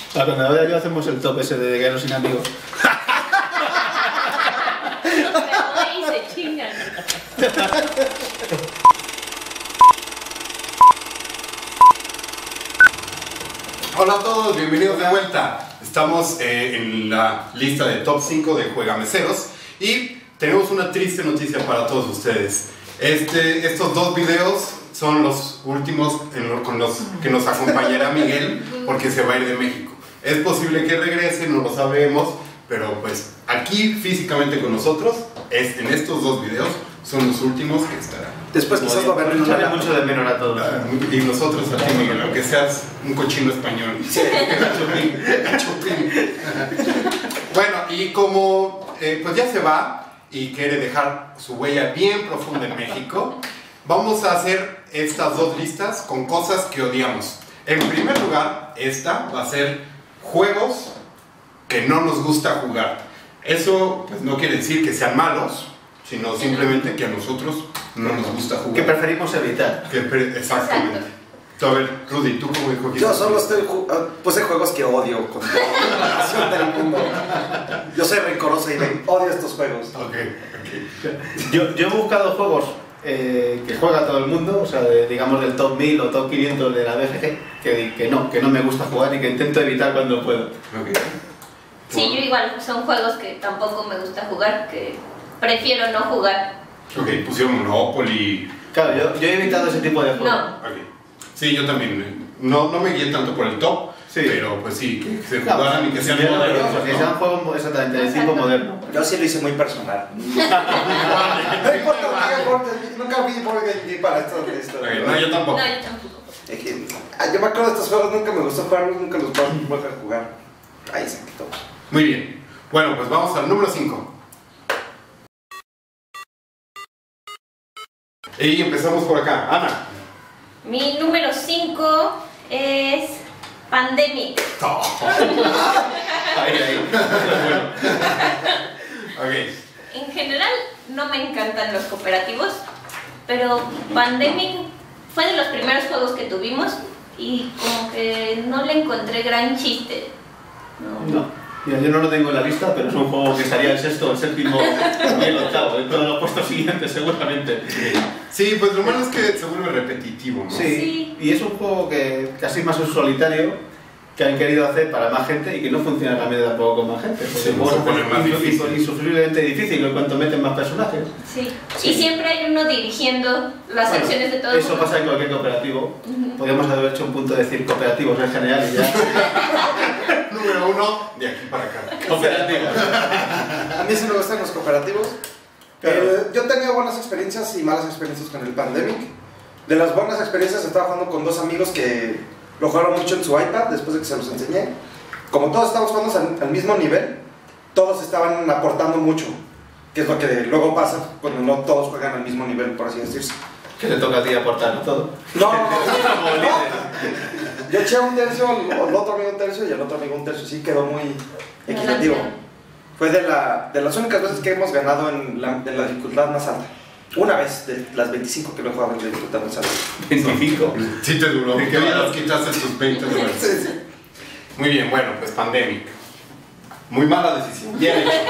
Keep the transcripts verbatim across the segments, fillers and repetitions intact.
A cuando vaya yo hacemos el top ese de Guerreros sin amigos. Pero hoy se chingan. Hola a todos, bienvenidos de vuelta. Estamos eh, en la lista de top cinco de Juegameseros y tenemos una triste noticia para todos ustedes. Este, estos dos videos son los últimos en lo, con los que nos acompañará Miguel porque se va a ir de México. Es posible que regrese, no lo sabemos, pero pues aquí físicamente con nosotros, es, en estos dos videos, son los últimos que estarán. Después quizás va a haber Nos haría mucho de menos a todos. Ah, Y nosotros a ti, Miguel, aunque seas un cochino español. Sí. Chupín, chupín. Bueno, y como eh, pues ya se va y quiere dejar su huella bien profunda en México, vamos a hacer estas dos listas con cosas que odiamos. En primer lugar, esta va a ser juegos que no nos gusta jugar. Eso pues no quiere decir que sean malos, sino simplemente que a nosotros no nos gusta jugar. Que preferimos evitar. Que pre- Exactamente. A ver, Rudy, ¿tú cómo escogiste? Yo solo estoy ju- ah, puse juegos que odio con toda la pasión del mundo. Yo soy rencoroso y le odio estos juegos. Ok, ok. Yo, yo he buscado juegos eh, que juega todo el mundo, o sea, de- digamos del top mil o top quinientos de la B G G, que, que no, que no me gusta jugar y que intento evitar cuando puedo. Ok. Sí, yo igual, son juegos que tampoco me gusta jugar, que prefiero no jugar. Ok, pusieron Monopoly. Claro, yo, yo he evitado ese tipo de juegos. No. Ok. Sí, yo también. No, no me guié tanto por el top, Sí. pero pues sí, que se Claro, jugaran y que sean sí, modernos. que ¿no? sean juegos exactamente de tipo Exacto. moderno. Yo sí lo hice muy personal. No importa, nunca cortes, nunca vi por qué para esto. esto. Ok, no, yo tampoco. No, yo tampoco. Es que, ah, yo me acuerdo de estos juegos, nunca me gustó jugarlos, nunca los voy a jugar. Ahí se quitó. Muy bien. Bueno, pues vamos al número cinco. Y empezamos por acá. Ana. Mi número cinco es Pandemic. Ahí, ahí. Ok. En general no me encantan los cooperativos, pero Pandemic fue de los primeros juegos que tuvimos y como que no le encontré gran chiste. No. No, mira, yo no lo tengo en la lista, pero es un juego que estaría el sexto, el séptimo y el octavo, en todos los puestos siguientes seguramente. Sí, pues lo malo es que se vuelve repetitivo, ¿no? Sí, Sí. y es un juego que casi más un solitario que han querido hacer para más gente y que no funciona también tampoco con más gente. Porque Sí, el juego se pone más es difícil. insufriblemente difícil en cuanto meten más personajes. Sí. Sí. Y siempre hay uno dirigiendo las Bueno, acciones de todo el eso mundo. pasa en cualquier cooperativo. Ujú. Podríamos haber hecho un punto de decir cooperativos en general y ya. Número uno, de aquí para acá. Cooperativos. A mí sí me gustan los cooperativos. Claro. Eh, yo he tenido buenas experiencias y malas experiencias con el Pandemic. De las buenas experiencias estaba jugando con dos amigos que lo jugaron mucho en su iPad después de que se los enseñé. Como todos estábamos jugando al, al mismo nivel, todos estaban aportando mucho, que es lo que luego pasa cuando no todos juegan al mismo nivel, por así decirse. Que te toca a ti aportar, ¿no? Todo. No, no, no, no. Yo eché un tercio, el, el otro amigo un tercio y el otro amigo un tercio. Sí, quedó muy equitativo. Fue de, la, de las únicas veces que hemos ganado en la, en la dificultad más alta. Una vez de las veinticinco que lo he jugado en la dificultad más alta. veinticinco. Sí te duró. Sí, ¿Qué claro. nos quitaste tus veinte dólares? Sí, sí. Muy bien, bueno, pues Pandemic. Muy mala decisión. Bien hecho.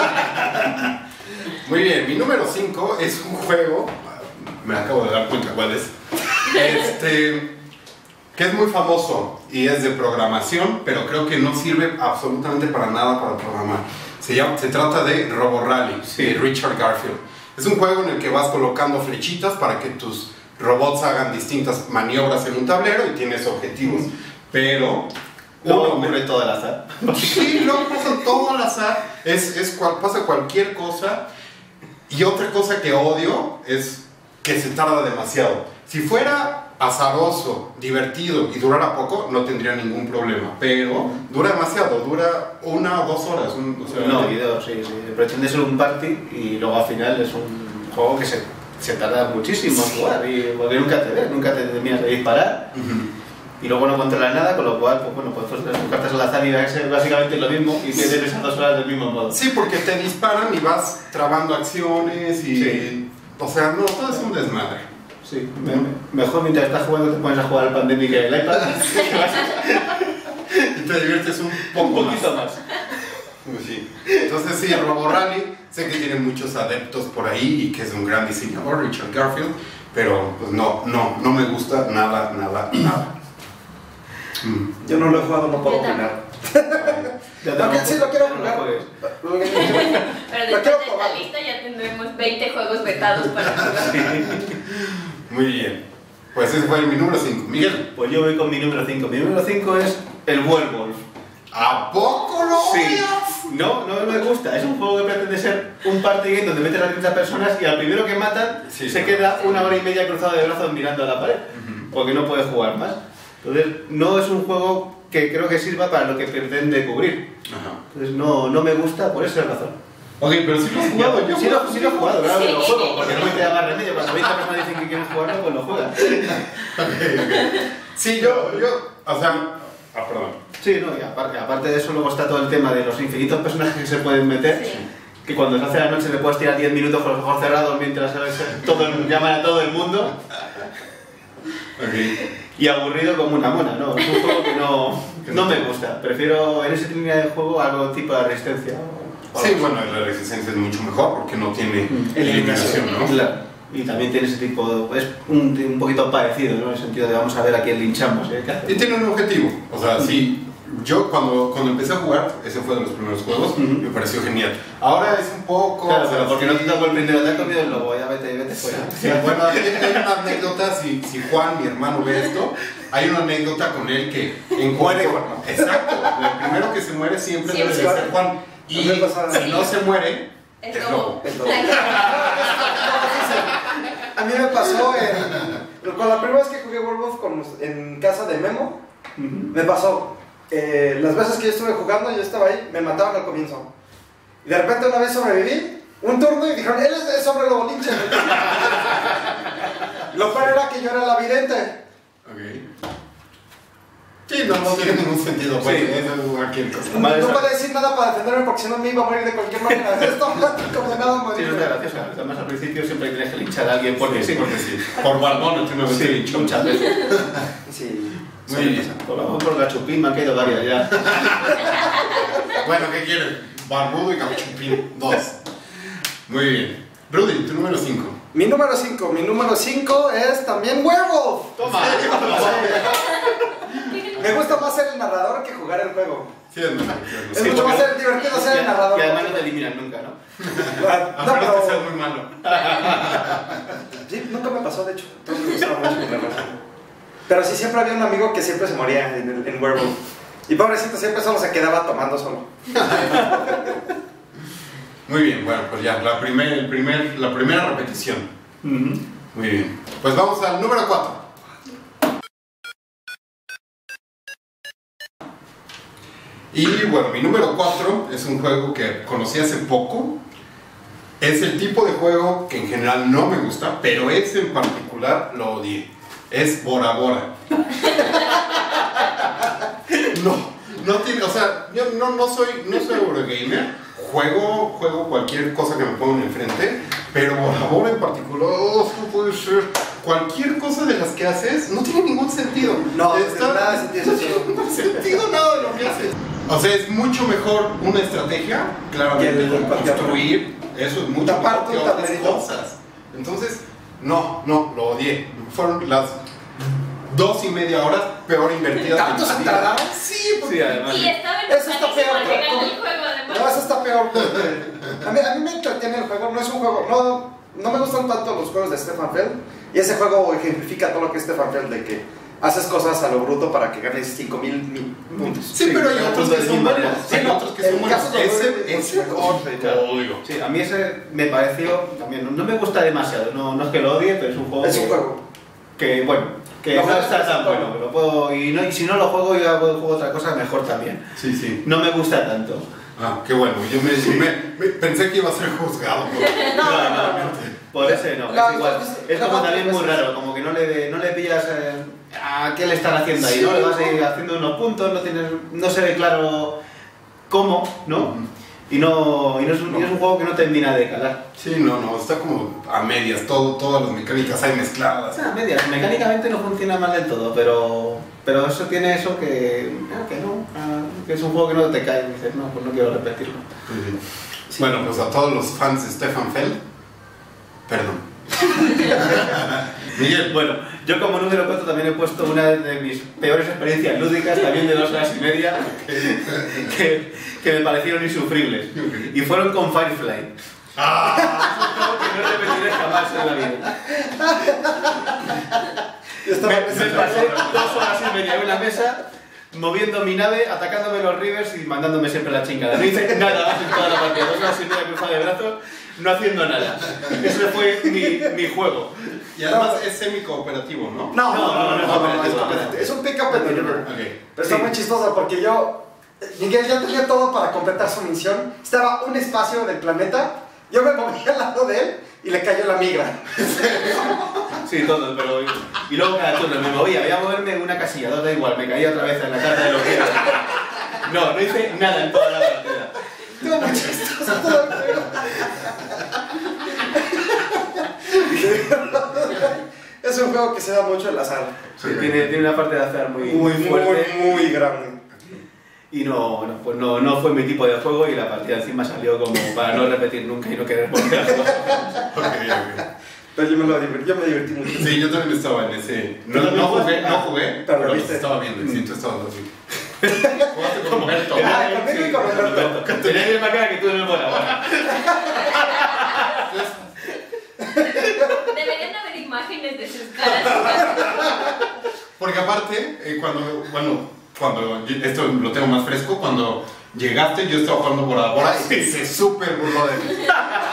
Muy bien, mi número cinco es un juego, me acabo de dar cuenta cuál es, este, que es muy famoso y es de programación, pero creo que no sirve absolutamente para nada para programar. Se, llama, se trata de Robo Rally, Sí. de Richard Garfield. Es un juego en el que vas colocando flechitas para que tus robots hagan distintas maniobras en un tablero y tienes objetivos, pero... Luego uno- ocurre todo el azar. Sí, luego pasa todo al azar, es, es cual, pasa cualquier cosa. Y otra cosa que odio es que se tarda demasiado. Si fuera azaroso, divertido y durara poco, no tendría ningún problema. Pero dura demasiado, dura una o dos horas. un- o sea, No, y dos, sí, sí. Pretende ser un party y luego al final es un juego que se, se tarda muchísimo en jugar. Y, porque nunca te ves, nunca te terminas de disparar. Ujú. Y luego no controlas nada, con lo cual, pues bueno, pues tus cartas al azar y va a ser básicamente lo mismo y tienes esas dos horas del mismo modo. Sí, porque te disparan y vas trabando acciones y... Sí. O sea, no, todo es un desmadre. Sí, me- me- mejor mientras estás jugando te pones a jugar al Pandemic en el iPad. te diviertes un poco Un poquito más. más. Pues sí. Entonces sí, Robo Rally, sé que tiene muchos adeptos por ahí y que es un gran diseñador, Richard Garfield, pero pues no, no, no me gusta nada, nada, nada. Mm. Yo no lo he jugado, no puedo Yo opinar. Ya te Aunque lo- sí lo quiero no jugar. juegues. Pero Lo después quiero de esta probar. lista ya tendremos veinte juegos vetados para jugar. Muy bien. Pues ese fue mi número cinco. Miguel. Pues yo voy con mi número cinco. Mi número cinco es el Werewolf. ¿A poco lo Sí. odias? No, no me gusta. Es un juego que pretende ser un party game donde metes a treinta personas y al primero que matan Sí, se no. queda una hora y media cruzado de brazos mirando a la pared. Porque no puede jugar más. Entonces, no es un juego que creo que sirva para lo que pretende cubrir. Ajá. Entonces, no, no me gusta por esa razón. Ok, pero si lo has jugado, yo sí, lo, sí lo he jugado, claro, que lo Sí. juego, porque no me queda más remedio. Cuando veinte personas dicen que quieren jugarlo, pues lo juegan. Sí, yo, yo, o sea, ah, perdón. Sí, no, y aparte, aparte de eso, luego está todo el tema de los infinitos personajes que se pueden meter. Sí. Que cuando se hace la noche le puedes tirar diez minutos con los ojos cerrados mientras ¿sabes? Todo el- llaman a todo el mundo. Ok. Y aburrido como una mona, ¿no? Es un juego que no, no me gusta. Prefiero en ese línea de juego algo tipo de resistencia. o- o Sí, algo bueno, la resistencia es mucho mejor porque no tiene eliminación, ¿no? Claro. Y también tiene ese tipo, es un, un poquito parecido, ¿no? En el sentido de vamos a ver a quién linchamos, ¿eh? ¿Qué Y hacemos? tiene un objetivo. O sea, sí, yo cuando, cuando empecé a jugar, ese fue de los primeros juegos, Ujú. me pareció genial. Ahora es un poco... Claro, o sea, pero porque no sí. te tocó el primero, te ha comido el lobo, ya vete, vete fuera. Sí, bueno, hay, hay una anécdota, si, si Juan, mi hermano, ve esto, hay una anécdota con él que en Muere cuanto- Juan. Exacto, el primero que se muere siempre debe de Siempre. ser Juan. Y A mí me pasa- si no se muere, Es es lobo. lobo. Es lobo. A mí me pasó en, con la primera vez que jugué Werewolf con, en casa de Memo, me pasó, eh, las veces que yo estuve jugando, yo estaba ahí, me mataban al comienzo. Y de repente una vez sobreviví, un turno y dijeron, él es, es hombre lobo, linche. Lo peor era que yo era la vidente. Ok. Sí, no, no tiene ningún sentido, pues, Sí. eso es cualquier cosa. No, Vale, no eso- puedo decir nada para defenderme porque si no me iba a morir de cualquier manera. Esto condenado a Sí, morir. no es gracioso. Además, al principio siempre tienes que linchar a alguien porque sí. Porque sí. Por barbón, tú no me Sí, muchas veces. Sí. Muy bien. Por lo por Gachupín me han caído varias ya. Bueno, ¿qué quieres? Barbudo y Capuchupín, dos. Muy bien. Rudy, tu número cinco. Mi número cinco, mi número cinco es también Werewolf. Toma. Me gusta más ser el narrador que jugar el juego. Sí, es mejor. Es Sí, mucho más porque- divertido ser el narrador. Y además no te eliminan nunca, ¿no? A No, menos que seas pero muy malo. sí, nunca me pasó, de hecho. Entonces me gustaba mucho jugarlo. Pero sí, siempre había un amigo que siempre se moría en, el- en Werewolf. Y pobrecito, siempre solo se quedaba tomando solo. Muy bien, bueno, pues ya, la, primer, el primer, la primera repetición. Muy bien. Pues vamos al número cuatro. Y bueno, mi número cuatro es un juego que conocí hace poco. Es el tipo de juego que en general no me gusta, pero ese en particular lo odié. Es Bora Bora. No, no tiene, o sea, yo no, no soy, no soy Eurogamer. Juego, juego cualquier cosa que me pongan enfrente, pero Bora Bora en particular, oh, no puede ser. Cualquier cosa de las que haces no tiene ningún sentido. No, Está- nada de sentido. no tiene ningún sentido nada de lo que haces. O sea, es mucho mejor una estrategia, claramente, Que el como patear. construir. Eso es mucho Tapar mejor que tu otras tablerito. cosas. Entonces, no, no, lo odié. Fueron las dos y media horas peor invertidas. ¿Tanto en mi se vida. tardaron? Sí, porque Sí, además. Y estaba Eso está enojadísimo al peor, llegar ¿no? al juego, además. No, eso está peor. porque A mí, a mí me entretiene el juego, no es un juego. No, no me gustan tanto los juegos de Stefan Feld. Y ese juego ejemplifica todo lo que es Stefan Feld, de que haces cosas a lo bruto para que ganes cinco mil puntos. Sí, pero hay Sí, otros de que son mil buenos. maneras. Hay Sí, no, otros que en son buenos. casos de Ese, juego de- ese, de- oh, de- lo odio. Sí, a mí ese me pareció, también, no- no me gusta demasiado, no, no es que lo odie, pero es un juego Es un que, juego. que, bueno, que Lo no juegas está en tan ese bueno, juego. pero puedo, y, no, y si no lo juego yo hago- juego otra cosa mejor también. Sí, sí. No me gusta tanto. Ah, qué bueno. Yo me, me- me- pensé que iba a ser juzgado. por- No, no, no. Por ese no, No, es igual. es- Es la como parte también que muy pasa- raro, como que no le, no le pillas eh, a qué le están haciendo ahí, Sí. ¿no? Le vas a ir haciendo unos puntos, no, tienes, no se ve claro cómo, ¿no? Y no, y no, es un, y no es un juego que no termina de calar. Sí, no, no, está como a medias, todo, todas las mecánicas hay mezcladas. O sea, a medias, mecánicamente no funciona mal del todo, pero, Pero eso tiene eso que, ah, que no, ah, que es un juego que no te cae y dices, no, pues no quiero repetirlo. Sí. Sí. Bueno, pues a todos los fans de Stefan Feld, perdón. Miguel, bueno, yo como número cuatro también he puesto una de mis peores experiencias lúdicas, también de dos horas y media, que, que me parecieron insufribles. Y fueron con Firefly. ¡Ah! Es un juego que no repetiré jamás en la vida. Me, me pasé dos horas y media en una mesa, moviendo mi nave, atacándome los rivers y mandándome siempre la chingada. No hice nada más en toda la partida, dos horas y media cruzada de brazos, no haciendo nada. Ese fue mi, mi juego. Y además es semi-cooperativo, ¿no? No, No, no, no, no, no, es no, cooperativo. Es un pick-up and deliver. Okay. Pero está Sí. muy chistoso porque yo, Miguel ya tenía todo para completar su misión. Estaba un espacio del planeta, yo me moví al lado de él y le cayó la migra. Sí, todo, pero... Y luego cada turno me movía, voy a moverme en una casilla, dos da igual, me caía otra vez en la carta de los rivers. No, no hice nada en toda la partida. Estuvo muy chistoso todo el juego. Es un juego que se da mucho al azar. Sí, tiene, tiene una parte de azar muy, Muy, muy fuerte. muy, muy grande. Y no, no, pues no, no fue mi tipo de juego y la partida encima salió como para no repetir nunca y no querer volver a jugar. Ok, ok. Pero yo me, lo divertí, yo me divertí mucho. Sí, yo también estaba en ese. No, ¿Tú también no jugué, jugaste? no jugué, Pero pero lo los viste. estaba viendo. Y sí, tú estabas así. Jugaste con Roberto. Ah, conmigo y con Roberto. Tenía la misma cara que tú en el bola. Deberían haber imágenes de sus caras. Porque aparte, eh, cuando, bueno, cuando, yo- esto lo tengo más fresco, cuando llegaste yo estaba jugando Bora Bora y se súper burló de mí.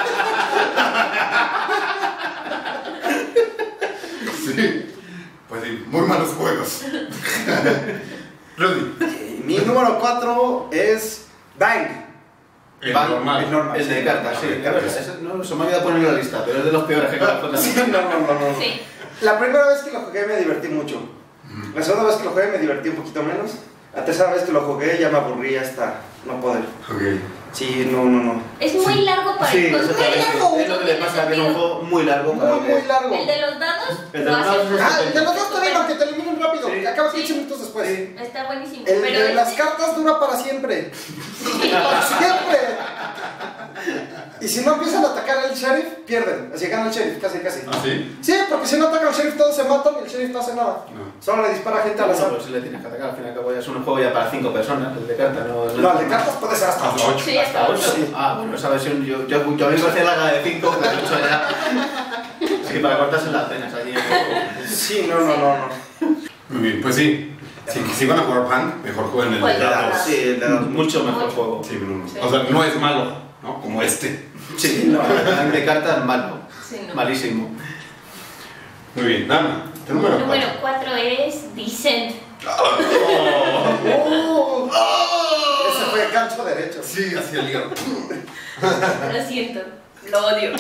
Sí, pues sí, muy malos juegos. Rudy, Eh, Mi número cuatro es Bang. el Van- normal. el normal. El de cartas, sí. Claro, ese- no, se me ha olvidado ponerlo en la lista, pero es de los peores que conozco Sí, también. no, no, no, no. Sí. La primera vez que lo jugué me divertí mucho. La segunda vez que lo jugué me divertí un poquito menos. La tercera vez que lo jugué ya me aburrí hasta no poder. Ok. Sí, no, no, no. Es muy largo para Sí, el juego. exactamente. Es muy largo. Es lo que le pasa, que es un juego muy largo. para Muy, que- muy largo. El de los dados El de lo los hace dados es- Ah, el de los dos también, aunque te eliminen rápido. Sí. Acaba Sí. quince minutos después. Sí. Está buenísimo. El pero de las este- cartas dura para siempre. Para siempre. Y si no empiezan a atacar al sheriff, pierden. Así gana el sheriff, casi, casi. ¿Ah, sí? Sí, porque si no atacan al sheriff todos se matan y el sheriff no hace nada. No. Solo le dispara gente al Bueno, azar. pues si le tienes que atacar, al fin y al cabo ya es un juego ya para cinco personas, el de cartas, no... No, el de cartas puede ser hasta Hasta ocho. ocho. Sí, ¿Hasta hasta ocho? ocho. Ah, bueno, esa versión, yo, yo, yo a mí me hacía la gana de cinco, pero ocho ya... Sí, para cortarse las venas allí. Sí, no, no, no, no. Muy bien, pues sí. Si, si van a jugar Pan, mejor jueguen el de Jueguen. dados. Sí, el de dados, mucho mejor juego. Sí, no, no. Sí. O sea, no es malo, ¿no? Como este. Sí, no, el de cartas malo, Sí, no. malísimo. Muy bien, Dana, tu número El número cuatro. cuatro es Descent. Oh, ese fue el gancho derecho. Sí, así el hígado. Lo siento. Lo odio.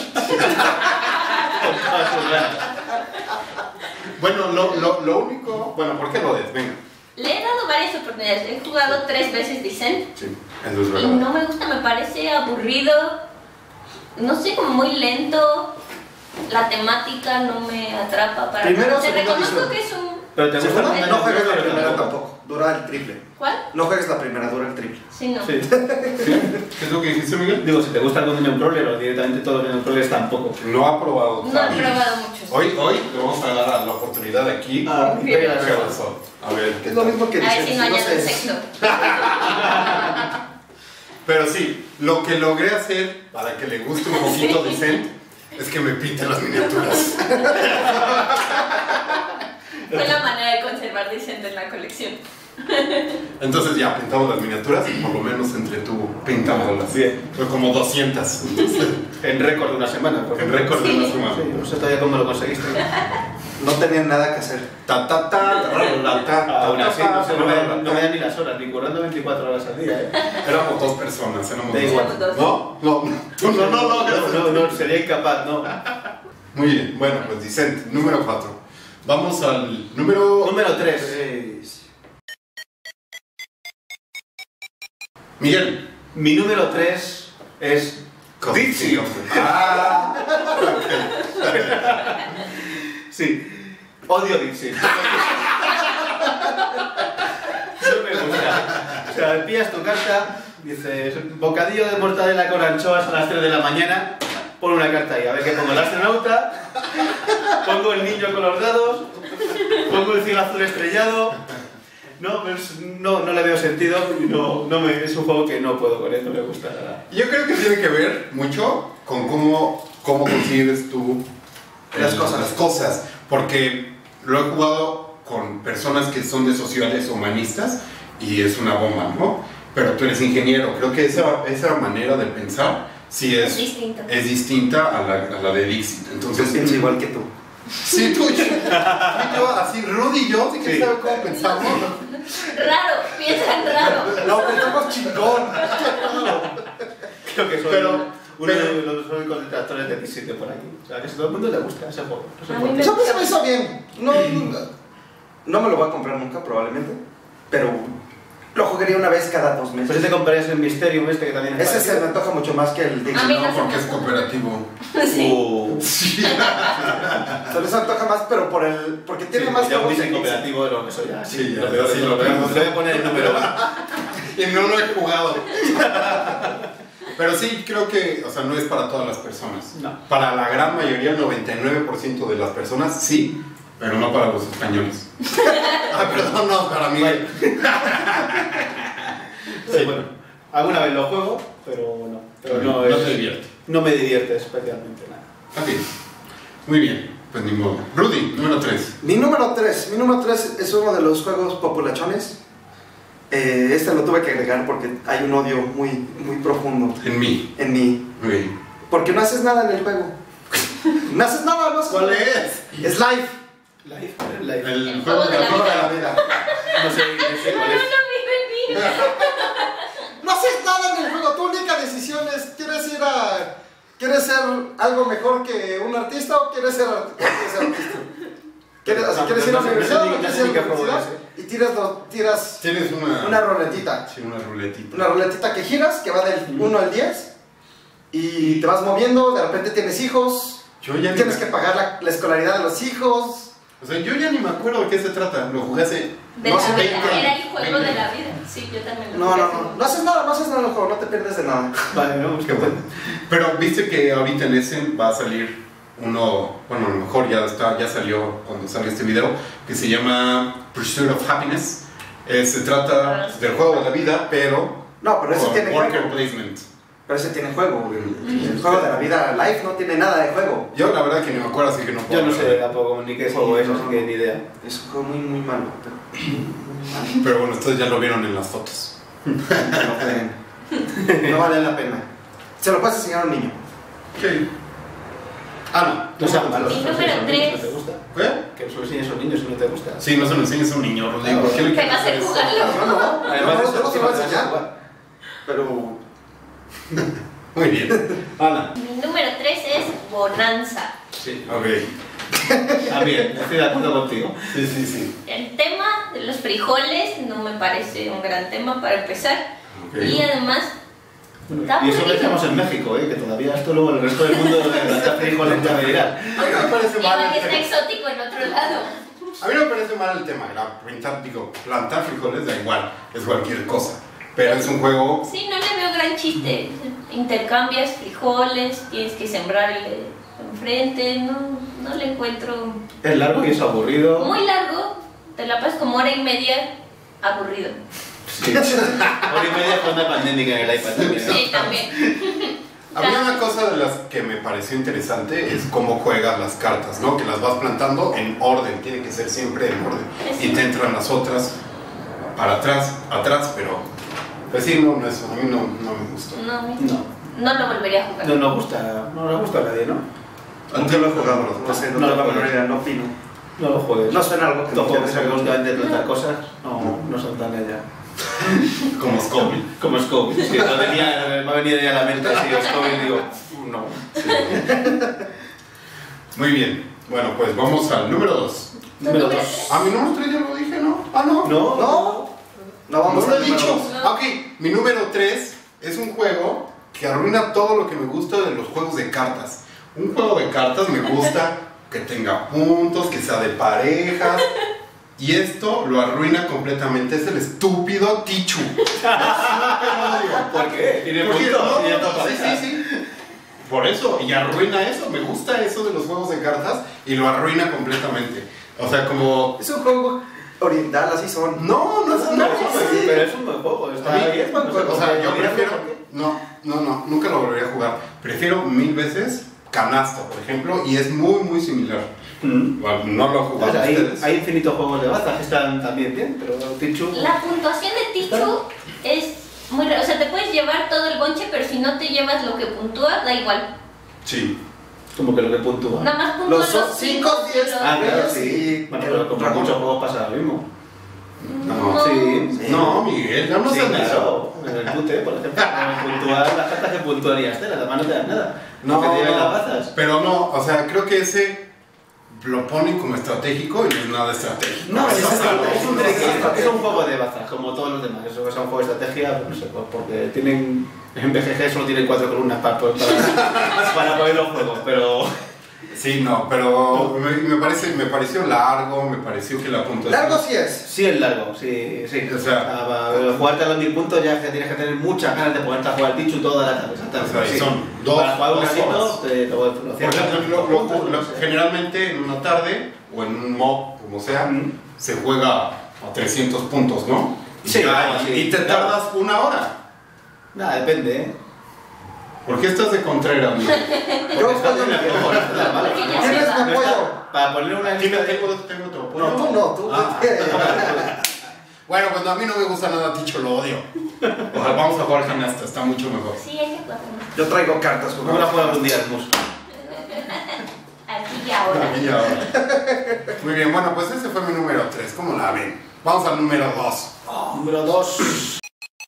Bueno, lo, lo, lo único... Bueno, ¿por qué lo des? Venga. Le he dado varias oportunidades. He jugado tres veces Descent. Sí, eso es Y verdad. no me gusta, me parece aburrido. No sé, como muy lento. La temática no me atrapa para Primero, nada. Te segundo reconozco Descent. que es un... Pero te gusta Segundo, el no juegues la pero primera tampoco. tampoco. Dura el triple. ¿Cuál? No juegues la primera, dura el triple. Sí, no. Sí. ¿Qué es lo que dijiste, Miguel? Digo, si te gusta algún Dungeon Crawler o directamente todos los Dungeon Crawlers tampoco. No ha probado. No he probado muchos. Hoy, hoy le vamos a dar la oportunidad aquí. Ah, Sí. pega Pega el el sol. sol. A ver. Es lo mismo que A ver dicen. si no hay sé. sexo. Pero sí, lo que logré hacer para que le guste un poquito Descent es que me pinte las miniaturas. Fue la manera de conservar Descent en la colección. Entonces ya pintamos las miniaturas y por lo menos entre tú pintamos las. Bien. Fue como doscientas. Entonces, En récord de una semana. Por en ejemplo. récord de una Sí, semana. no sé todavía cómo lo conseguiste. No tenían nada que hacer. Ta ta ta, ta, ta, ta, Aún así, no, sé, no, me, ta, no me dan ni las horas, ni currando veinticuatro horas al día. ¿eh? Éramos dos personas, éramos Da dos. igual. Éramos dos. No, no, no, no, no, no, No, no, no, sería incapaz, no. Muy bien, bueno, pues Descent, número cuatro. Vamos al número. Número tres. Miguel. Mi número tres es Dixie. Ah, Sí, odio Dixie. No me gusta. O sea, pillas tu carta, dices, bocadillo de mortadela con anchoas a las tres de la mañana, pon una carta ahí, a ver qué pongo, el astronauta, pongo el niño con los dados, pongo el cielo azul estrellado. No, pues no, no le veo sentido, no, no me, es un juego que no puedo con él, no me gusta nada. Yo creo que tiene que ver mucho con cómo, cómo consigues tú Las el- cosas. las cosas, porque lo he jugado con personas que son de sociales o humanistas y es una bomba, ¿no? Pero tú eres ingeniero, creo que esa, esa manera de pensar sí es, Es distinto. es distinta a la, a la de Dixit. Yo Entonces, pienso igual que tú. sí, tú y yo, y yo, así, Rudy y yo, sí que Sí. sabe cómo pensamos. Raro, piensan raro. No, pensamos chingón. Creo que soy Pero- uno pero- de los únicos detractores de diecisiete por aquí. O sea, que a todo el mundo le gusta ese juego. No sé A por mí qué. Eso se me hizo bien. No, no me lo voy a comprar nunca, probablemente. Pero lo jugaría una vez cada dos Pues meses. te comprarías el Mysterium este que también es Ese se me parecido. antoja mucho más que el A mí Dixit. no No, se porque me es antoja. cooperativo. Sí. Uh, Se les antoja más, pero por el, porque sí, tiene más ya un juegos Dixit en Dixit. cooperativo, lo que soy ya. Sí, ya, lo peor, sí, lo lo peor. vemos. Le voy a poner el número uno. Y no lo he jugado. Pero sí, creo que, o sea, no es para todas las personas. No. Para la gran mayoría, el noventa y nueve por ciento de las personas, sí, pero no para los españoles. Ah, perdón, no, para mí. Vale. Sí. Bueno, alguna vez lo juego, pero no. Pero no, No es- te divierte. No me divierte especialmente nada. Ok, muy bien, pues ni modo. Rudy, número tres. Mi número tres. Mi número tres es uno de los juegos populachones. Eh, este lo tuve que agregar porque hay un odio muy, muy profundo En mí. en mí. Muy bien. Porque no haces nada en el juego. No haces nada, no haces ¿Cuál nada. es? Es live. Life, life. El, El juego juego de de la la vida. vida. La vida. No sé, no sé No, cuál no, es. no, mi bebé. No haces nada en el juego. Tu única decisión es: ¿quieres ir a. ¿Quieres ser algo mejor que un artista o quieres ser, art- quieres ser artista? ¿Quieres, o sea, No, ¿quieres ir a no la sé, universidad no o sé no ni- quieres no ir sé a la ni qué juego universidad? Y tiras, dos- tiras Tienes una. una ruletita. Sí, una ruletita. Una ruletita que giras, que va del uno al diez. Y te vas moviendo, de repente tienes hijos. Yo ya ni Tienes me- que pagar la, la escolaridad de los hijos. O sea, yo ya ni me acuerdo de qué se trata. Lo jugué hace. De No la sé, vida, veinte era el juego veinte. de la vida. Sí, yo también lo No, jugué no, así. no. No haces nada, no haces nada en el juego, no te pierdes de nada. Vale, no, pues Qué bueno. Pero viste que ahorita en ese va a salir uno, bueno, a lo mejor ya está, ya salió cuando sale este video, que se llama Pursuit of Happiness. Eh, se trata del juego de la vida, pero No, pero ese con tiene worker juego. placement. Pero ese tiene juego. El, el juego de la vida live no tiene nada de juego. Yo la verdad que ni me acuerdo, así que no puedo Yo no sé hablar. tampoco ni qué juego es, así que ni idea. Es un juego muy, muy malo. Pero Pero bueno, ustedes ya lo vieron en las fotos. no pueden. No vale la pena. Se lo puedes enseñar a un niño. ¿Qué? Ah, No sean malos. Mi no número sean tres. niños, ¿no te gusta? no. ¿Qué? Que solo enseñes a un niño si no te gusta. Sí, no se lo enseñes a un niño, Rodrigo. ¿Por qué le ¿Qué va a hacer jugarlo? No, no, no. Además, no, eso yo no se sí lo voy a vas a enseñar. jugar. Pero. Muy bien. Ana. Mi número tres es Bonanza. Sí. Ok. También, estoy de acuerdo contigo. Sí, sí, sí. El tema de los frijoles no me parece un gran tema para empezar. Ok. Y además, está Y eso lo aburrido. dejamos en México, ¿eh? Que todavía esto luego el resto del mundo de plantar frijoles ya me dirá. A mí no me parece mal Igual el está tema. exótico en otro lado. A mí no me parece mal el tema. la- Plantar, digo, plantar frijoles da igual. Es cualquier cosa. Pero es un juego. Sí, no le veo gran chiste. Intercambias frijoles, tienes que sembrarle enfrente, no, no le encuentro. Es largo y es aburrido. Muy largo, te la pasas como hora y media aburrido. Sí. Hora y media con una pandémica en el iPad también. ¿no? Sí, también. A mí una cosa de las que me pareció interesante es cómo juegas las cartas, ¿no? Que las vas plantando en orden, tiene que ser siempre en orden. Y te entran las otras para atrás, atrás, pero pues sí, no, no, eso a mí no, no me gustó. No, a mí No. no lo volvería a jugar. No nos gusta, no nos gusta a nadie, ¿no? Nunca lo he jugado. No sé, no, No, tengo la no, menor no. idea, no opino. No lo juegues. No suena algo que Los me juegos que interese sacamos mucho. últimamente de plantar cosas no, no son tan allá. Como Scooby. Como Scooby. Si no venía, me ha venido ya a la mente así Scooby, digo, no. Muy bien. Bueno, pues vamos al número dos. Número dos. Ah, mi número tres ya lo dije, ¿no? Ah, no. No, No, no vamos No lo al he número dicho. dos. Ah, ok, mi número tres es un juego que arruina todo lo que me gusta de los juegos de cartas. Un juego de cartas me gusta que tenga puntos, que sea de parejas. Y esto lo arruina completamente. Es el estúpido Tichu. ¿Por qué? Tiene Porque- puntos, no, tiene no, dos sí, parejas. sí, sí. Por eso, y arruina eso. Me gusta eso de los juegos de cartas y lo arruina completamente. O sea, como. Es un juego oriental, así son. No, no es. No, No, sí, pero es un buen juego. Está A mí, bien, no sé o por sea, qué. yo Mira, prefiero. ¿por qué? No, no, no, nunca lo volvería a jugar. Prefiero mil veces Canasta, por ejemplo, y es muy, muy similar. Mm. Bueno, no lo he jugado O sea, hay, ustedes. hay infinitos juegos de bazas que están también bien, pero Tichu. La puntuación de Tichu es muy rara. O sea, te puedes llevar todo el bonche, pero si no te llevas lo que puntúa, da igual. Sí. Como que lo que puntúa. Nada más puntúa Los los cinco, diez, los- Ah, claro, Sí. sí. Bueno, pero como muchos juegos pasa lo mismo. No, Sí. Sí. No, Miguel, no Sí, seas claro. En el pute, por ejemplo, puntuar las cartas que puntuarías, Tela, además no te dan nada. No, que te lleven no, las bazas. pero no, o sea, creo que ese lo ponen como estratégico y no es nada estratégico. No, es, Eso es, algo- es un trick, es un juego de bazas, como todos los demás. Eso es un juego de estrategia, no sé, pues porque tienen. En B G G solo tienen cuatro columnas para, para, para poner los juegos, pero. Sí, no, pero me, me parece, me pareció largo, me pareció que la puntuación. Largo sí es. Sí, es largo, sí, sí. O sea- Ah, para jugarte a los mil puntos ya que tienes que tener muchas ganas de ponerte a jugar al Tichu toda la tarde. Exactamente. O sea, y Sí. son dos- Para jugar un dos ratito, horas. te lo, lo Por cierras. ejemplo, lo- lo- lo- generalmente en una tarde o en un mob, como sea, Mm. se juega a trescientos puntos, ¿no? Sí, Ya, sí, y te claro. tardas una hora. Nada, depende, ¿eh? ¿Por qué estás de Contreras, amigo? Yo Está apoyo bien el juego, no está mal. Porque ya ¿Tienes se va. mi No apoyo? está- Para poner una Aquí lista me de... tengo, tengo otro apoyo. No, tú no, tú. Ah. Bueno, pues a mí no me gusta nada Ticho, lo odio. Ojalá vamos a jugar canasta, está mucho mejor. Sí, hay que jugar. Yo traigo cartas. No me la juego algún día, hermoso. Aquí y ahora. Aquí y ahora. Muy bien, bueno, pues ese fue mi número tres, ¿cómo la ven? Vamos al número dos. Número dos.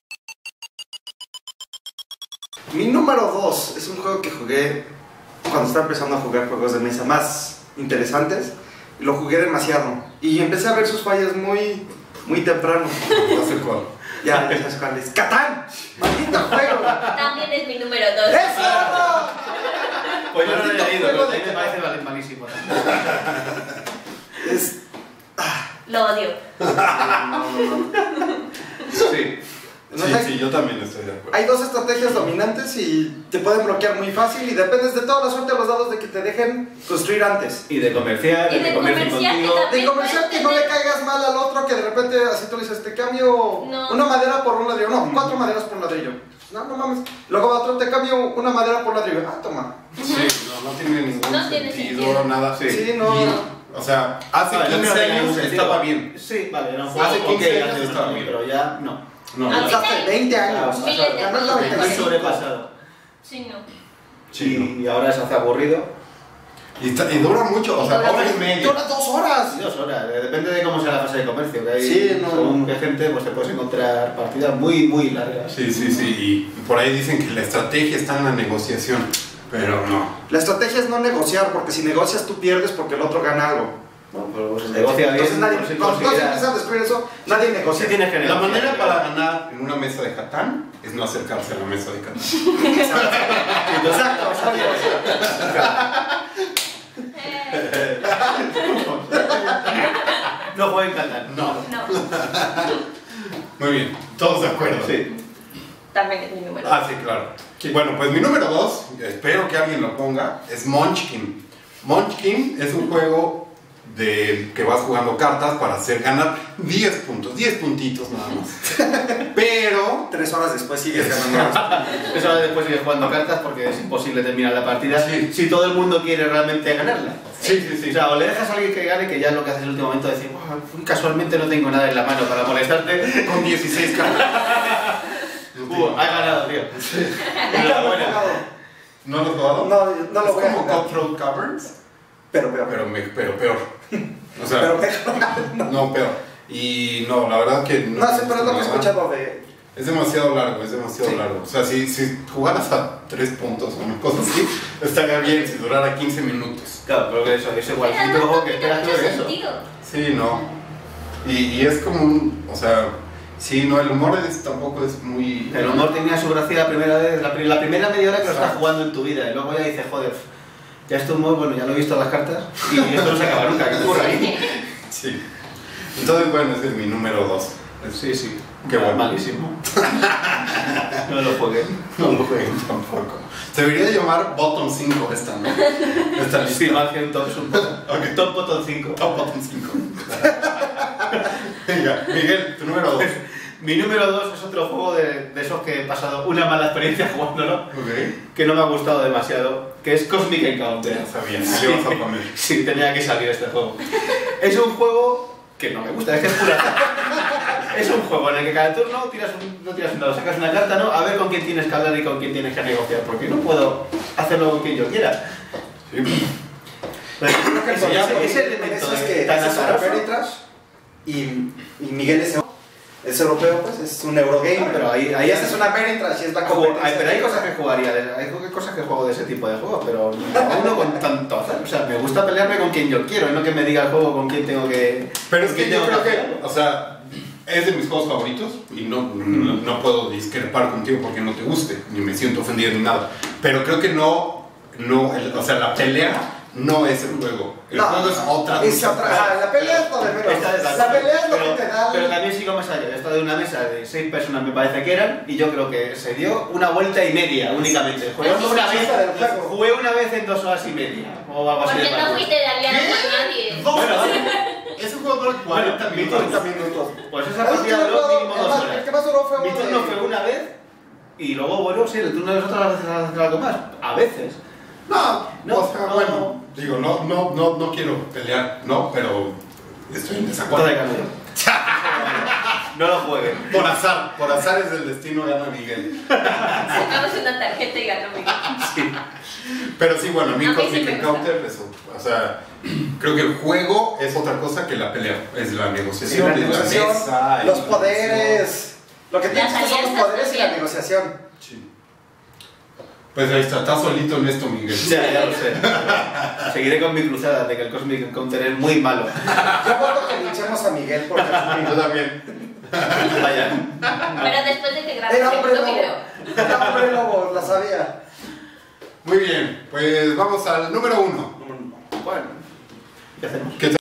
Mi número dos es un juego que jugué cuando estaba empezando a jugar juegos de mesa más interesantes. Y lo jugué demasiado. Y empecé a ver sus fallas muy, muy temprano. No sé cuál. Ya, ya sabes cuál es. ¡Catán! ¡Maldito juego! También es mi número dos. ¡Eso! Pues yo no lo he Maldito leído, juego pero de a mí me parece mal- malísimo. Es... Lo odio. Sí. No Sí, sé, sí, yo también estoy de acuerdo. hay dos estrategias dominantes y te pueden bloquear muy fácil y dependes de toda la suerte de los dados de que te dejen construir antes. Y de comercial, Y de de que comercien comercial, contigo. que De también comercial que no le caigas mal al otro, que de repente así tú le dices, te cambio No. una madera por un ladrillo. No, cuatro maderas por un ladrillo. No, no mames. Luego otro, te cambio una madera por ladrillo. Ah, toma. Sí, no, no tiene ningún No tiene sentido, sentido. nada. Sí. Sí, no. Y, o sea, hace Ah, yo quince creo que hay años un sentido. estaba bien. Sí, vale, era un Sí. juego. Hace quince ok, años hace estaba unos, bien. pero ya no. No, Ah, no. sí. Hace veinte años. Ah, miles de Ya no es la años. ventaja. Muy sobrepasado. Sí, no. Sí, Y ahora se hace aburrido. no. Y, está- y dura mucho, o sea, Dura hora y mucho. media. Dura dos horas. Dos horas, eh, depende de cómo sea la fase de comercio. Que hay, Sí, no. según qué gente, pues te puedes encontrar partidas muy, muy largas. Sí, sí, sí. Y por ahí dicen que la estrategia está en la negociación. Pero no. La estrategia es no negociar, porque si negocias tú pierdes porque el otro gana algo. Bueno, pero pues se negocia bien. Entonces nadie, pues, si cuando todos considera- empiezan a descubrir eso, nadie Sí negocia. tienes que La negociar. manera para ganar en una mesa de Catán es no acercarse a la mesa de Catán. Exacto, Eh, No jueguen Catán. No. no, Muy bien, todos de acuerdo. Sí. también es mi número. Ah, sí, claro. Bueno, pues mi número dos, espero que alguien lo ponga, es Munchkin. Munchkin es un juego de que vas jugando cartas para hacer ganar diez puntos, diez puntitos nada más. Pero Tres horas después sigues ganando. Eso ahora después sigues jugando cartas porque es imposible terminar la partida Sí. si todo el mundo quiere realmente ganarla. sí, sí, sí. O sea, o le dejas a alguien que gane, que ya es lo que haces en el último momento, decir, "Buah, casualmente no tengo nada en la mano para molestarte. Con dieciséis cartas. Uh, has ganado, tío. Enhorabuena. ¿No lo has jugado? No, no lo es voy a como jugar. Cutthroat Caverns, Pero, pero, pero, me- pero peor. O sea, pero mejor. no, peor. Y no, la verdad que no. No sé, pero es lo que he nada. escuchado de. Es demasiado largo, es demasiado Sí. largo. O sea, si, si jugaras a tres puntos o una cosa así, estaría bien si durara quince minutos. Claro, pero que eso es igual. Pero Es un no, juego no que tiene esperas mucho todo eso. sentido. Sí, no. Y, y es como un. O sea, sí, no, el humor es, tampoco es muy. El humor tenía su gracia la primera vez, la, pri- la primera media hora que lo estás Exacto. jugando en tu vida. Y luego ya dices, joder, ya este humor, bueno, ya lo he visto en las cartas y esto no se acaba nunca. ¿Qué ocurre ahí? Sí. Entonces, bueno, ese es mi número dos. Sí, sí. Qué bueno. Malísimo. No lo jugué. No lo jueguen tampoco. Se debería llamar Bottom cinco esta, ¿no? Esta Sí, lista. más que un top, es un bottom. Ok. Top bottom cinco. Top Bottom cinco. Venga, Miguel, tu número dos. Mi número dos es otro juego de, de esos que he pasado una mala experiencia jugándolo, Ok. que no me ha gustado demasiado, que es Cosmic Encounter. Ya sabía, sí, vas a poner. Sí, tenía que salir este juego. Es un juego que no me gusta, es que es pura. Es un juego en el que cada turno tiras un, no tiras un dado, sacas una carta, ¿no? A ver con quién tienes que hablar y con quién tienes que negociar, porque no puedo hacerlo con quien yo quiera. Sí. Pues, Creo que el ese, problema ese, ese con elemento eso es de- que tan ese es azaroso. Ameritrash y, y Miguel es, es europeo, pues es un Eurogamer. No, pero ahí- ahí y esta es- es una Ameritrash y es la Juego- competencia. hay- pero hay cosas que jugaría, de- hay cosas que juego de ese tipo de juegos, pero no uno con tanto azar. O sea, me gusta pelearme con quien yo quiero y no que me diga el juego con quién tengo que. Pero es con que quién yo tengo creo hacer. que, o sea, es de mis juegos favoritos y no, no, no puedo discrepar contigo porque no te guste, ni me siento ofendido ni nada. Pero creo que no, no el- o sea, la pelea no es el juego. El No, juego es otra es lucha. otra- ah, la pelea es lo de menos. Esta es La pelea es lo pero, que te da. pero también sigo más allá. He estado en una mesa de seis personas, me parece que eran, y yo creo que se dio una vuelta y media únicamente. Jugué Así una se vez, chista del juego. jugué una vez en dos horas y media. O algo así ¿Por de qué no rápido. fuiste de aliado con nadie? Dos horas. Ese juego dura cuarenta Bueno, mi minutos. turno. cuarenta minutos. Pues esa El partida último duró juego, mínimo el dos más- horas. el que más duró fue Mi uno turno de- fue una vez y luego, bueno, sí, el turno de nosotros a veces hace algo más. A veces. No, No, o sea, no. bueno, digo, no, no, no, no quiero pelear, no, pero estoy en desacuerdo. Todo de cambio. No lo jueguen. Por azar, por azar es el destino, gana Miguel. Sacamos una tarjeta y ganó Miguel. Sí. Pero sí, bueno, a mí A mí sí Cosmic me Encounter, eso, o sea, creo que el juego es otra cosa que la pelea, es la Sí, negociación, la es negociación, la mesa, es los la poderes. Lo que tienes Las que son los alianzas poderes y la también. negociación. Sí. Pues ahí está, estás solito en esto, Miguel. Ya, ya lo sé. Seguiré con mi cruzada de que el Cosmic Encounter es muy malo. Yo acuerdo que linchemos a Miguel porque Yo también. Vaya. Pero después de que grabé era el hombre segundo video. lobo. Era hombre lobo, la sabía. Muy bien, pues vamos al número uno. Bueno, ¿qué hacemos? ¿Qué tal?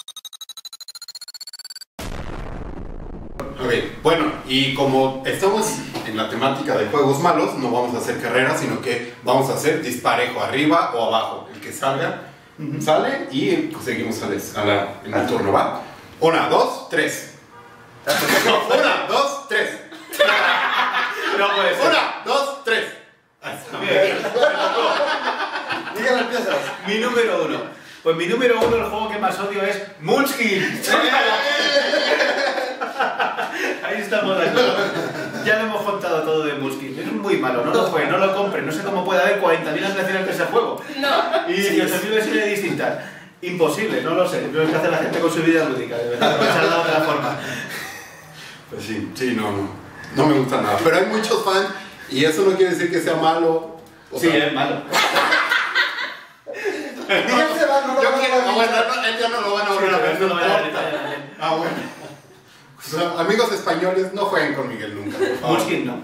Ok, bueno, y como estamos en la temática de juegos malos, no vamos a hacer carreras, sino que vamos a hacer disparejo, arriba o abajo. El que salga, sale y pues, seguimos a, les- a la, en el turno, ¿va? Una, dos, tres. Una, dos, tres. No puede ser. Una, dos, tres. Ahí está. Bien. Miguel, empiezas. Mi número uno. Pues mi número uno, el juego que más odio es Munchkin. Ahí estamos de acuerdo. Ya lo hemos contado todo de Munchkin. Es muy malo, no lo jueguen, no lo compren. No sé cómo puede haber cuarenta mil ampliaciones de ese juego. No. Y dieciocho mil versiones distintas. Imposible, no lo sé. Lo que hace la gente con su vida lúdica. Debe aprovecharla de otra forma. Pues sí, sí, no, no. No me gusta nada. Pero hay muchos fans y eso no quiere decir que sea malo. O Sí, sea, es malo. Miguel se va, no lo Yo van a quiero, ver. ah, bueno, no, él ya no lo van a oír, a ver, no No lo van a importa. ver. Ah, bueno. O sea, amigos españoles, no jueguen con Miguel nunca, por favor. Munchkin no.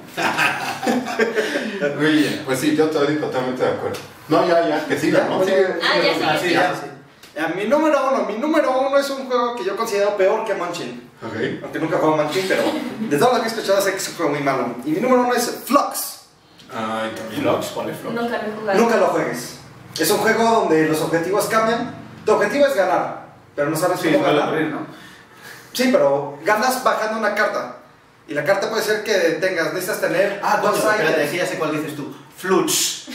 Muy bien, pues sí, yo estoy totalmente de acuerdo. No, ya, ya, que siga, ¿no? Pues, Sigue. Ah, ya sí, Ah, ya sí, sí. ya. Ya, mi número uno, mi número uno es un juego que yo considero peor que Munchkin. Ok. Aunque nunca juego Munchkin, pero de todas las que he escuchado sé que es un juego muy malo. Y mi número uno es Flux. Ay, también. Vlogs, ¿cuál es Vlogs? Nunca lo he jugado. Nunca lo juegues. Es un juego donde los objetivos cambian. Tu objetivo es ganar, pero no sabes Sí, cómo suele ganar. ocurrir, ¿no? Sí, pero ganas bajando una carta. Y la carta puede ser que tengas, necesitas tener Ah, coño, dos espérate, items. aquí ya sé cuál dices tú. Flux.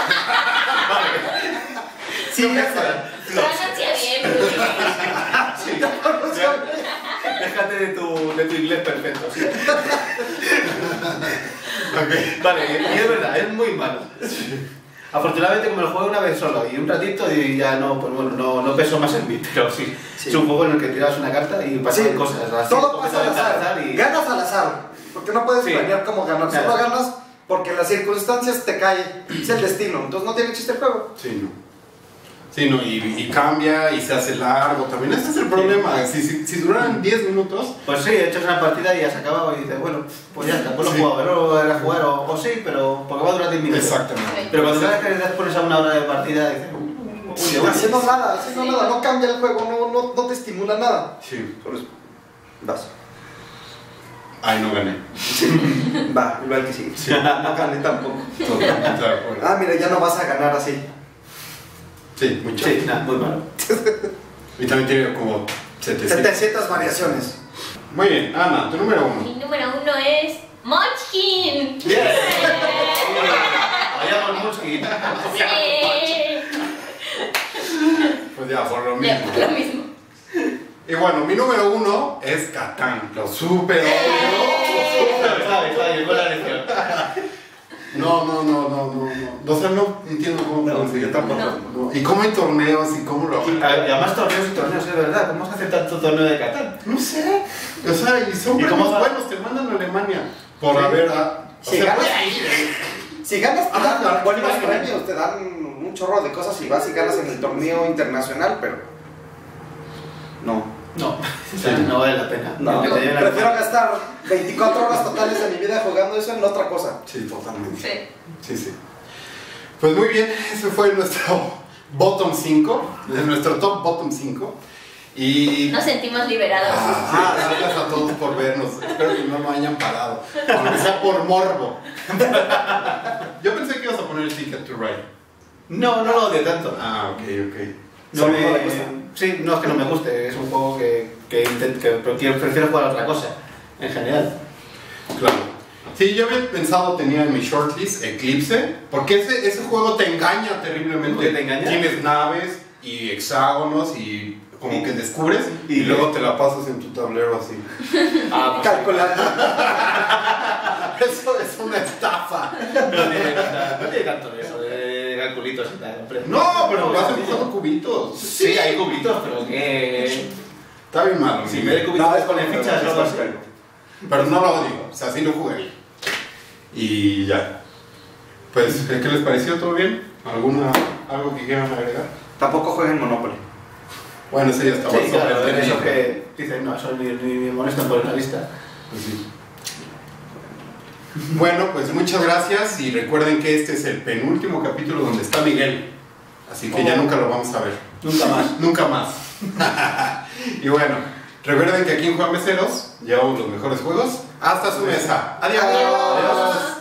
Sí, ya sé. Pronuncia bien, Luis. Sí. Déjate de tu, de tu inglés perfecto. Sí. Ok. Vale, y es verdad, es muy malo. Afortunadamente, como lo juego una vez solo y un ratito, y ya no, pues bueno, no, no peso más en mí, pero sí. Sí. Es un juego en el que tiras una carta y pasan Sí, cosas. Así, todo pasa al completamente azar. y... Ganas al azar. Porque no puedes Sí. planear cómo ganar. Claro. Solo ganas porque las circunstancias te caen. Es el destino. Entonces no tiene chiste el juego. Sí, no. Sí, no, y, y cambia y se hace largo también. Ese es el problema. Si, si, si duraran diez minutos, Pues sí, echas una partida y ya se acaba y dices, bueno, pues ya está, pues lo he Sí. jugado, pero no lo volveré a jugar, o, o sí, pero porque va a durar diez minutos. exactamente. Pero cuando sabes que te pones a una hora de partida, dices, uy, uy, uy, Haciendo nada, haciendo nada. No cambia el juego. No, no, no te estimula nada. Sí. Solo es Vas. Ay, no gané. Va, igual que sí. Sí. No gané tampoco. Totalmente de acuerdo. Ah, mira, ya no vas a ganar así. Sí, mucho. Sí, nada, muy malo. Y también tiene como setecientos. setecientas variaciones. Muy bien, Ana, tu número uno. Mi número uno es Munchkin. Bien. Vayamos Muskin. Sí. Pues ya, por lo Ya, mismo. lo mismo. Y bueno, mi número uno es Catán. Lo super odio. ¿Sabes? ¿Sabes? Llegó la lección. No, no, no, no, no, no. O sea, no entiendo cómo No, pueden yo seguir. tampoco. No. No. Y cómo hay torneos y cómo lo Y además torneos y torneos, es verdad. ¿Cómo se hace tanto torneo de Catán? No sé. O sea, y son ¿Y cómo premios va? buenos, te mandan a Alemania. Por Sí. haber. A, o Si sea, ganas, pues, si ganas, te Ah, dan buenos claro. premios, te dan un chorro de cosas y vas y ganas en el torneo internacional, pero. No. No, o sea, no vale la pena. No, Que te lleven la- prefiero gastar veinticuatro horas totales de mi vida jugando eso en otra cosa. sí, totalmente. Sí. Sí, sí. Pues muy bien, ese fue nuestro bottom cinco, nuestro top bottom cinco. Y Nos sentimos liberados. ah, sí, gracias a todos por vernos. Espero que no lo hayan parado, aunque sea por morbo. Yo pensé que ibas a poner el Ticket to Ride. No, no lo odio tanto. Ah, ok, ok. No Solo me no le gusta. Sí, no es que no me guste, es un juego que, que, intent- que prefiero, prefiero jugar a otra cosa, en general. Claro. Sí, yo había pensado, tenía en mi shortlist Eclipse, porque ese, ese juego te engaña terriblemente. ¿Por qué te engaña? Tienes naves y hexágonos y como que descubres y, y- luego te la pasas en tu tablero así. Ah, pues, Calculando. Eso es una estafa. no tiene, no tiene tanto eso de calculitos y tal. hombre. No, pero vas sí. empujando cubitos. Sí, hay cubitos, pero que... Está bien malo. Si sí. me de cubitos No, no, es ponen como- fichas o algo así. Pero no lo odio, o sea, sí lo jugué. Y ya. Pues, ¿qué les pareció? ¿Todo bien? ¿Alguna, algo que quieran agregar? Tampoco jueguen Monopoly. Bueno, ese ya estaba Sí, claro, sobre de esos que dicen, no, eso ni, ni me molestan por la lista. Pues sí. Bueno, pues muchas gracias y recuerden que este es el penúltimo capítulo donde está Miguel. Así que ya nunca lo vamos a ver. Nunca más. Nunca más. Y bueno, recuerden que aquí en Juan Beceros llevamos los mejores juegos. Hasta su mesa. Adiós. Adiós.